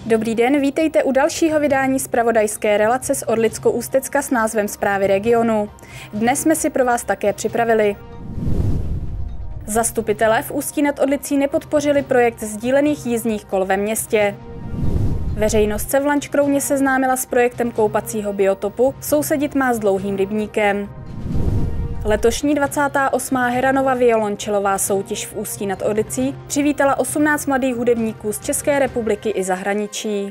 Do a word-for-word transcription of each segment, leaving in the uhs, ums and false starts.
Dobrý den, vítejte u dalšího vydání zpravodajské relace z Orlicko-Ústecka s názvem Zprávy regionu. Dnes jsme si pro vás také připravili. Zastupitelé v Ústí nad Orlicí nepodpořili projekt sdílených jízdních kol ve městě. Veřejnost se v Lanškrouně seznámila s projektem koupacího biotopu Sousedit má s Dlouhým rybníkem. Letošní dvacátá osmá Heranova violončelová soutěž v Ústí nad Orlicí přivítala osmnáct mladých hudebníků z České republiky i zahraničí.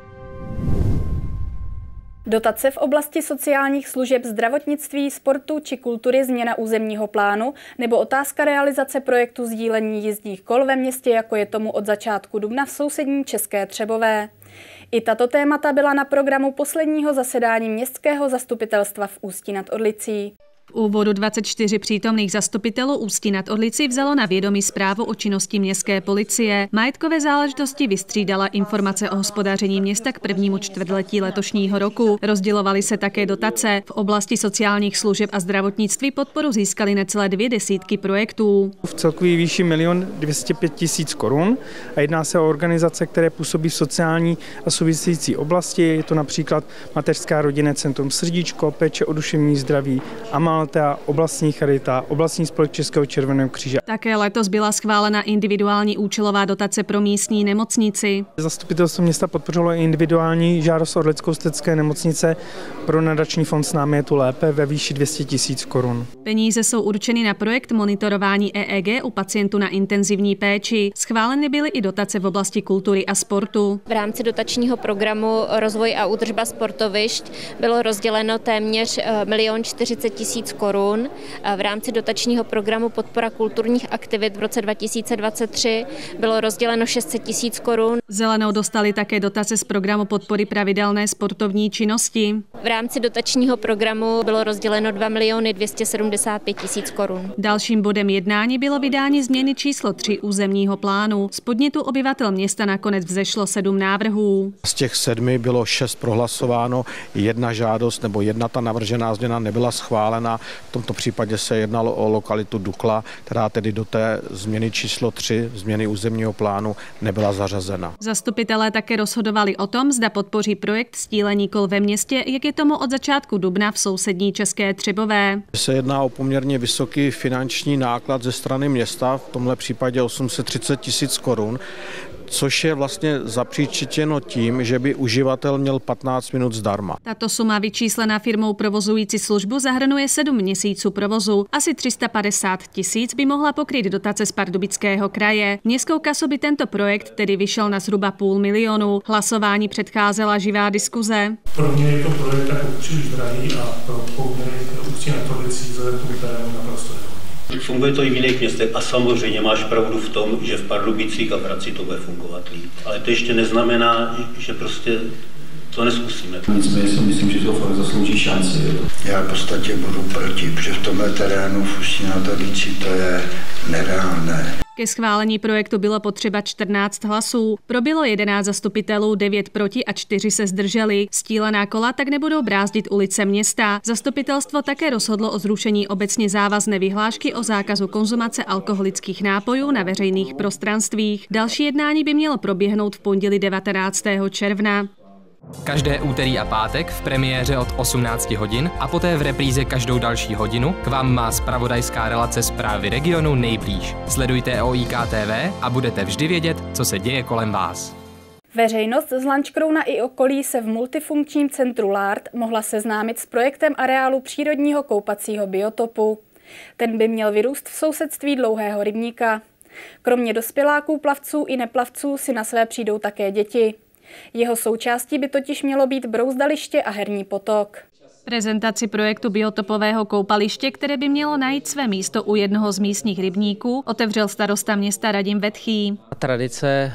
Dotace v oblasti sociálních služeb, zdravotnictví, sportu či kultury, změna územního plánu nebo otázka realizace projektu sdílení jízdních kol ve městě, jako je tomu od začátku dubna v sousední České Třebové. I tato témata byla na programu posledního zasedání městského zastupitelstva v Ústí nad Orlicí. V úvodu dvacet čtyři přítomných zastupitelů Ústí nad Orlicí vzalo na vědomí zprávu o činnosti městské policie. Majetkové záležitosti vystřídala informace o hospodaření města k prvnímu čtvrtletí letošního roku. Rozdělovaly se také dotace. V oblasti sociálních služeb a zdravotnictví podporu získali necelé dvě desítky projektů. V celkové výši milion dvě stě pět tisíc korun a jedná se o organizace, které působí v sociální a související oblasti. Je to například Mateřská rodinné centrum Srdíčko, péče o duševní zdraví, Amal, oblastní charita, oblastní spolek Českého červeného kříže. Také letos byla schválena individuální účelová dotace pro místní nemocnici. Zastupitelstvo města podpořilo individuální žádost Orlicko-Ústecké nemocnice pro nadační fond S námi je tu lépe ve výši dvě stě tisíc korun. Peníze jsou určeny na projekt monitorování E E G u pacientů na intenzivní péči. Schváleny byly i dotace v oblasti kultury a sportu. V rámci dotačního programu Rozvoj a údržba sportovišť bylo rozděleno téměř milion čtyřicet tisíc korun. V rámci dotačního programu Podpora kulturních aktivit v roce dva tisíce dvacet tři bylo rozděleno šest set tisíc korun. Zelenou dostali také dotace z programu podpory pravidelné sportovní činnosti. V rámci dotačního programu bylo rozděleno dva miliony dvě stě sedmdesát pět tisíc korun. Dalším bodem jednání bylo vydání změny číslo tři územního plánu. Z podnětu obyvatel města nakonec vzešlo sedm návrhů. Z těch sedmi bylo šest prohlasováno, jedna žádost nebo jedna ta navržená změna nebyla schválena. V tomto případě se jednalo o lokalitu Dukla, která tedy do té změny číslo tři, změny územního plánu, nebyla zařazena. Zastupitelé také rozhodovali o tom, zda podpoří projekt sdílení kol ve městě, jak je tomu od začátku dubna v sousední České Třebové. Se jedná o poměrně vysoký finanční náklad ze strany města, v tomhle případě osm set třicet tisíc korun, což je vlastně zapříčiněno tím, že by uživatel měl patnáct minut zdarma. Tato suma vyčíslená firmou provozující službu zahrnuje sedm měsíců provozu. Asi tři sta padesát tisíc by mohla pokrýt dotace z Pardubického kraje. Městskou kasu by tento projekt tedy vyšel na zhruba půl milionu. Hlasování předcházela živá diskuze. Pro mě je to projekt jako příliš drahý a pro poměry Ústí nad Orlicí vzhledem k tomu terénu naprosto. Funguje to i v jiných městech a samozřejmě máš pravdu v tom, že v Pardubicích a v Hradci to bude fungovat líp. Ale to ještě neznamená, že prostě to neskusíme. Nicméně si myslím, že to fakt zaslouží šanci. Já v podstatě budu proti, protože v tomhle terénu v Ústí nad Orlicí to je nereálné. Ke schválení projektu bylo potřeba čtrnáct hlasů. Probilo jedenáct zastupitelů, devět proti a čtyři se zdrželi. Stílená kola tak nebudou brázdit ulice města. Zastupitelstvo také rozhodlo o zrušení obecně závazné vyhlášky o zákazu konzumace alkoholických nápojů na veřejných prostranstvích. Další jednání by mělo proběhnout v pondělí devatenáctého června. Každé úterý a pátek v premiéře od osmnácti hodin a poté v repríze každou další hodinu k vám má zpravodajská relace Zprávy regionu nejblíž. Sledujte O I K T V a budete vždy vědět, co se děje kolem vás. Veřejnost z Lanškrouna i okolí se v multifunkčním centru Lart mohla seznámit s projektem areálu přírodního koupacího biotopu. Ten by měl vyrůst v sousedství Dlouhého rybníka. Kromě dospěláků, plavců i neplavců si na své přijdou také děti. Jeho součástí by totiž mělo být brouzdaliště a herní potok. Prezentaci projektu biotopového koupaliště, které by mělo najít své místo u jednoho z místních rybníků, otevřel starosta města Radim Vetchý. Tradice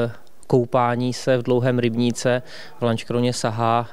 koupání se v Dlouhém rybníce v Lanškrouně sahá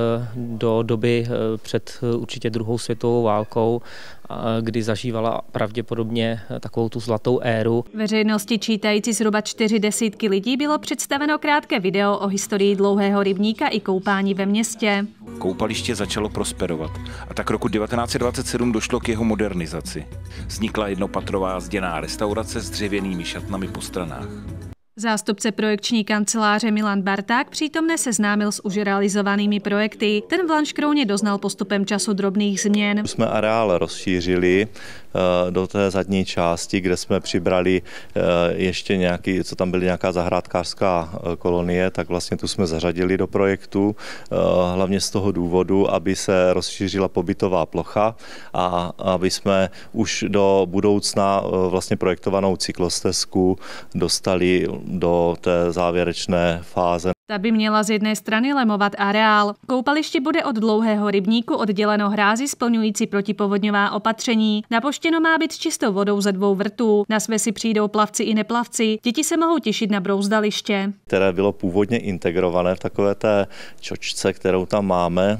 do doby před určitě druhou světovou válkou, kdy zažívala pravděpodobně takovou tu zlatou éru. Veřejnosti čítající zhruba čtyři desítky lidí bylo představeno krátké video o historii Dlouhého rybníka i koupání ve městě. Koupaliště začalo prosperovat a tak roku devatenáct set dvacet sedm došlo k jeho modernizaci. Vznikla jednopatrová zděná restaurace s dřevěnými šatnami po stranách. Zástupce projekční kanceláře Milan Barták přítomně seznámil s už realizovanými projekty. Ten v Lanškrouně doznal postupem času drobných změn. Jsme areál rozšířili do té zadní části, kde jsme přibrali ještě nějaký, co tam byly nějaká zahrádkářská kolonie, tak vlastně tu jsme zařadili do projektu, hlavně z toho důvodu, aby se rozšířila pobytová plocha a aby jsme už do budoucna vlastně projektovanou cyklostezku dostali do té závěrečné fáze. Ta by měla z jedné strany lemovat areál. Koupaliště bude od dlouhého rybníku odděleno hrázy splňující protipovodňová opatření. Napoštěno má být čistou vodou ze dvou vrtů. Na své si přijdou plavci i neplavci. Děti se mohou těšit na brouzdaliště, které bylo původně integrované v takové té čočce, kterou tam máme,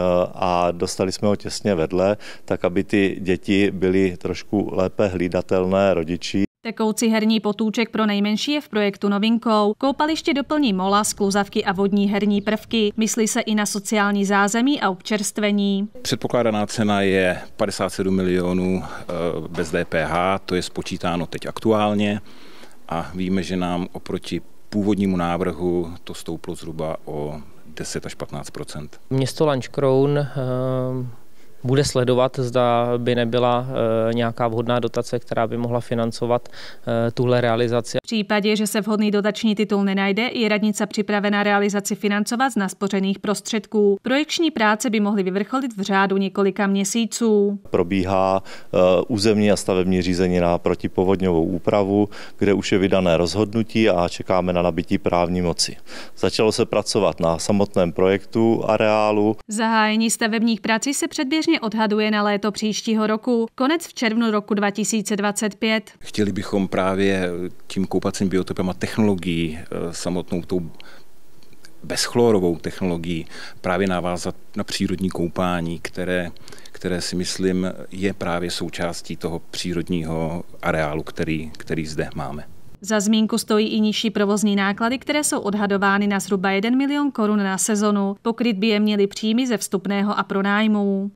a dostali jsme ho těsně vedle, tak aby ty děti byly trošku lépe hlídatelné rodiči. Tekoucí herní potůček pro nejmenší je v projektu novinkou. Koupaliště doplní mola, skluzavky a vodní herní prvky. Myslí se i na sociální zázemí a občerstvení. Předpokládaná cena je padesát sedm milionů bez D P H, to je spočítáno teď aktuálně a víme, že nám oproti původnímu návrhu to stouplo zhruba o deset až patnáct procent. Město Lanškroun bude sledovat, zda by nebyla e, nějaká vhodná dotace, která by mohla financovat e, tuhle realizaci. V případě, že se vhodný dotační titul nenajde, je radnice připravena realizaci financovat z naspořených prostředků. Projekční práce by mohly vyvrcholit v řádu několika měsíců. Probíhá e, územní a stavební řízení na protipovodňovou úpravu, kde už je vydané rozhodnutí a čekáme na nabití právní moci. Začalo se pracovat na samotném projektu areálu. Zahájení stavebních prací se předběžně odhaduje na léto příštího roku, konec v červnu roku dva tisíce dvacet pět. Chtěli bychom právě tím koupacím biotopem a technologií, samotnou tou bezchlorovou technologií, právě navázat na přírodní koupání, které, které si myslím je právě součástí toho přírodního areálu, který, který zde máme. Za zmínku stojí i nižší provozní náklady, které jsou odhadovány na zhruba jeden milion korun na sezonu. Pokryt by je měly příjmy ze vstupného a pronájmů.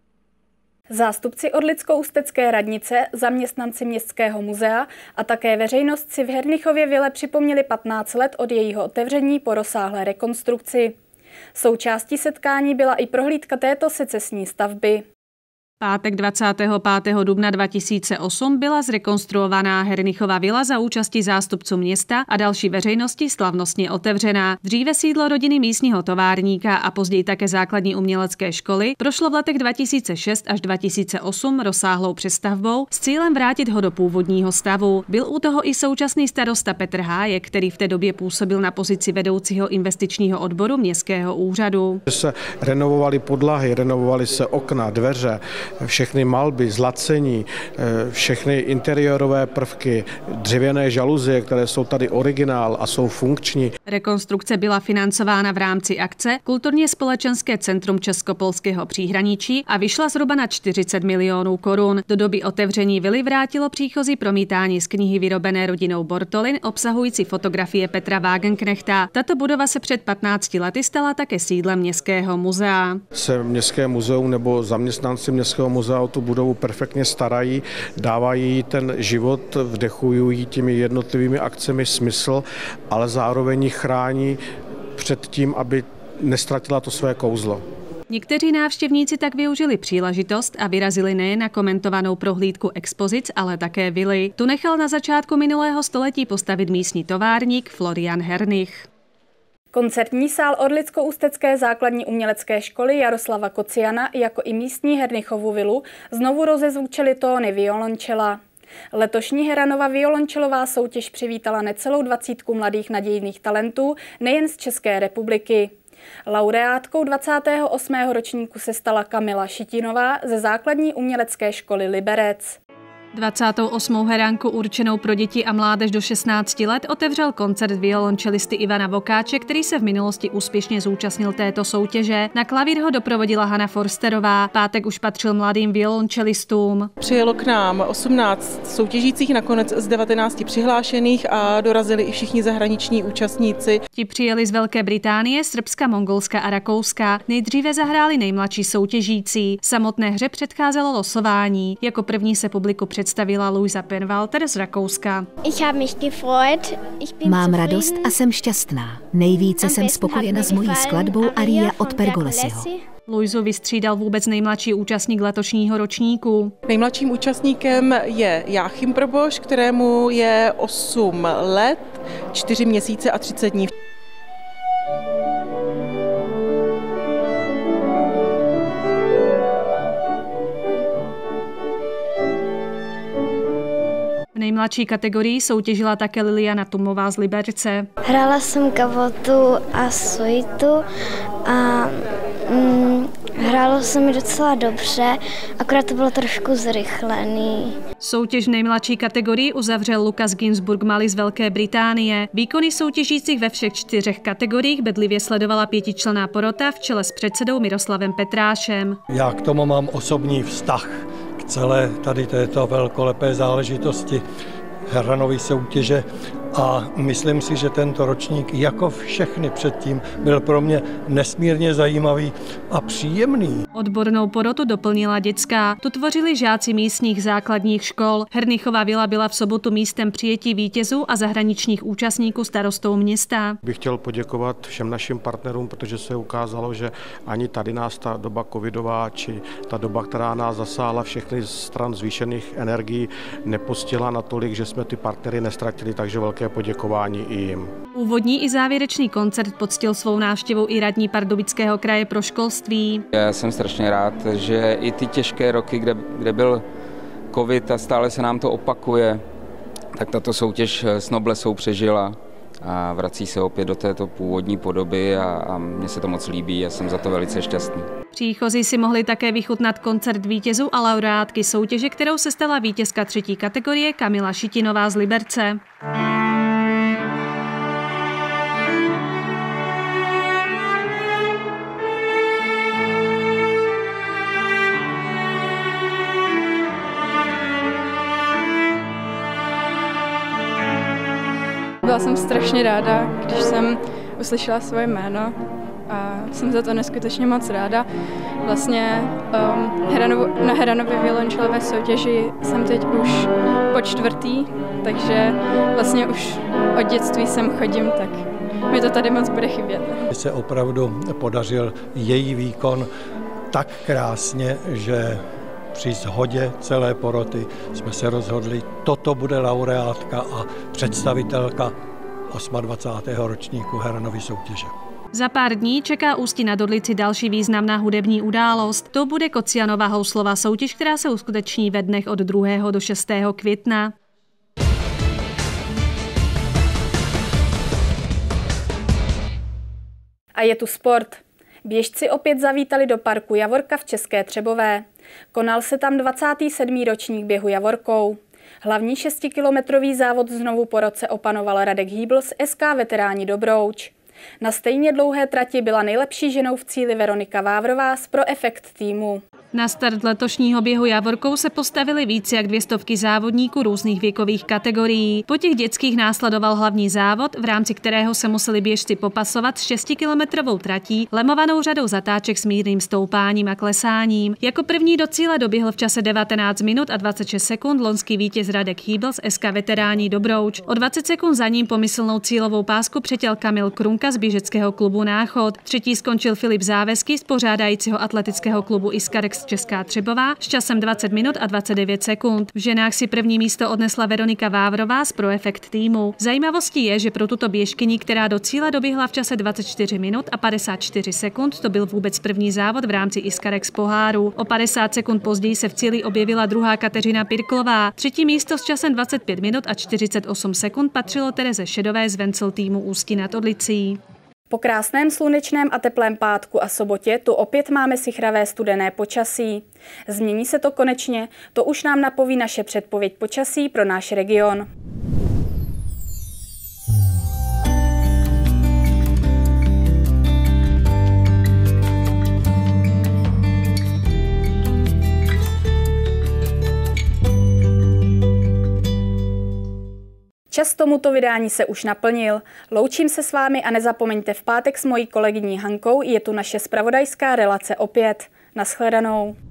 Zástupci Orlicko-Ústecké radnice, zaměstnanci Městského muzea a také veřejnost si v Hernichově vile připomněli patnáct let od jejího otevření po rozsáhlé rekonstrukci. Součástí setkání byla i prohlídka této secesní stavby. Pátek dvacátého pátého dubna dva tisíce osm byla zrekonstruovaná Hernichova vila za účasti zástupců města a další veřejnosti slavnostně otevřená. Dříve sídlo rodiny místního továrníka a později také základní umělecké školy prošlo v letech dva tisíce šest až dva tisíce osm rozsáhlou přestavbou s cílem vrátit ho do původního stavu. Byl u toho i současný starosta Petr Hájek, který v té době působil na pozici vedoucího investičního odboru městského úřadu. Se renovovaly podlahy, renovovaly se okna, dveře, všechny malby, zlacení, všechny interiérové prvky, dřevěné žaluzie, které jsou tady originál a jsou funkční. Rekonstrukce byla financována v rámci akce Kulturně společenské centrum Českopolského příhraničí a vyšla zhruba na čtyřicet milionů korun. Do doby otevření vily vrátilo příchozí promítání z knihy vyrobené rodinou Bortolin obsahující fotografie Petra Wagenknechta. Tato budova se před patnácti lety stala také sídlem Městského muzea. Se Městské muzeum nebo zaměstnanci Městského muzea o tu budovu perfektně starají, dávají jí ten život, vdechují těmi jednotlivými akcemi smysl, ale zároveň ji chrání před tím, aby nestratila to své kouzlo. Někteří návštěvníci tak využili příležitost a vyrazili nejen na komentovanou prohlídku expozic, ale také vily. Tu nechal na začátku minulého století postavit místní továrník Florian Hernich. Koncertní sál Orlicko-Ústecké základní umělecké školy Jaroslava Kociana jako i místní Hernichovu vilu znovu rozezvučily tóny violončela. Letošní Heranova violončelová soutěž přivítala necelou dvacítku mladých nadějných talentů nejen z České republiky. Laureátkou dvacátého osmého ročníku se stala Kamila Šitinová ze základní umělecké školy Liberec. dvacátou osmou heránku určenou pro děti a mládež do šestnácti let otevřel koncert violončelisty Ivana Vokáče, který se v minulosti úspěšně zúčastnil této soutěže. Na klavír ho doprovodila Hana Forsterová. Pátek už patřil mladým violončelistům. Přijelo k nám osmnáct soutěžících, nakonec z devatenácti přihlášených a dorazili i všichni zahraniční účastníci. Ti přijeli z Velké Británie, Srbska, Mongolska a Rakouska. Nejdříve zahráli nejmladší soutěžící. Samotné hře předcházelo losování. Jako první se publiku představila Luisa Penwalter z Rakouska. Mám radost a jsem šťastná. Nejvíce jsem spokojena s mojí skladbou Aria od Pergolesiho. Luisu vystřídal vůbec nejmladší účastník letošního ročníku. Nejmladším účastníkem je Jáchym Proboš, kterému je osm let, čtyři měsíce a třicet dní. V nejmladší kategorii soutěžila také Liliana Tumová z Liberce. Hrála jsem gavotu a suitu a mm, hrálo se mi docela dobře, akorát to bylo trošku zrychlený. Soutěž v nejmladší kategorii uzavřel Lukas Ginsburg Mali z Velké Británie. Výkony soutěžících ve všech čtyřech kategoriích bedlivě sledovala pětičlenná porota v čele s předsedou Miroslavem Petrášem. Já k tomu mám osobní vztah k celé tady této velkolepé záležitosti hranové soutěže a myslím si, že tento ročník, jako všechny předtím, byl pro mě nesmírně zajímavý a příjemný. Odbornou porotu doplnila dětská. Tu tvořili žáci místních základních škol. Hernichová vila byla v sobotu místem přijetí vítězů a zahraničních účastníků starostou města. Bych chtěl poděkovat všem našim partnerům, protože se ukázalo, že ani tady nás ta doba covidová, či ta doba, která nás zasáhla všechny stran zvýšených energií, nepostihla natolik, že jsme ty partnery nestratili, takže velké poděkování i jim. Úvodní i závěrečný koncert poctil svou návštěvou i radní Pardubického kraje pro školství. Já jsem strašně rád, že i ty těžké roky, kde, kde byl covid a stále se nám to opakuje, tak tato soutěž s Noblesou přežila a vrací se opět do této původní podoby a, a mně se to moc líbí a jsem za to velice šťastný. Příchozí si mohli také vychutnat koncert vítězů a laureátky soutěže, kterou se stala vítězka třetí kategorie Kamila Šitinová z Liberce. Byla jsem strašně ráda, když jsem uslyšela svoje jméno a jsem za to neskutečně moc ráda. Vlastně um, Heranovu, na Heranově violončelové soutěži jsem teď už po čtvrtý, takže vlastně už od dětství sem chodím, tak mi to tady moc bude chybět. Se opravdu podařil její výkon tak krásně, že při shodě celé poroty jsme se rozhodli, toto bude laureátka a představitelka dvacátého osmého ročníku Heranovy soutěže. Za pár dní čeká Ústí nad Orlicí další významná hudební událost. To bude Kocianova houslová soutěž, která se uskuteční ve dnech od druhého do šestého května. A je tu sport. Běžci opět zavítali do parku Javorka v České Třebové. Konal se tam dvacátý sedmý ročník běhu Javorkou. Hlavní šestikilometrový závod znovu po roce opanoval Radek Hýbl z S K Veteráni Dobrouč. Na stejně dlouhé trati byla nejlepší ženou v cíli Veronika Vávrová z Pro Effect týmu. Na start letošního běhu Javorkou se postavili více jak dvě stovky závodníků různých věkových kategorií. Po těch dětských následoval hlavní závod, v rámci kterého se museli běžci popasovat s šestikilometrovou tratí, lemovanou řadou zatáček s mírným stoupáním a klesáním. Jako první do cíle doběhl v čase devatenáct minut a dvacet šest sekund loňský vítěz Radek Hýbl z S K Veteráni Dobrouč. O dvacet sekund za ním pomyslnou cílovou pásku přetěl Kamil Krunka z běžeckého klubu Náchod. Třetí skončil Filip Závesky z pořádajícího atletického klubu Iskarex Česká Třebová s časem dvacet minut a dvacet devět sekund. V ženách si první místo odnesla Veronika Vávrová z Pro Effect týmu. Zajímavostí je, že pro tuto běžkyni, která do cíle doběhla v čase dvacet čtyři minut a padesát čtyři sekund, to byl vůbec první závod v rámci Iskarex poháru. O padesát sekund později se v cíli objevila druhá Kateřina Pirklová. Třetí místo s časem dvacet pět minut a čtyřicet osm sekund patřilo Tereze Šedové z Vencel týmu Ústí nad Orlicí. Po krásném slunečném a teplém pátku a sobotě tu opět máme sichravé studené počasí. Změní se to konečně, to už nám napoví naše předpověď počasí pro náš region. Čas tomuto vydání se už naplnil. Loučím se s vámi a nezapomeňte v pátek s mojí kolegyní Hankou, je tu naše zpravodajská relace opět. Naschledanou.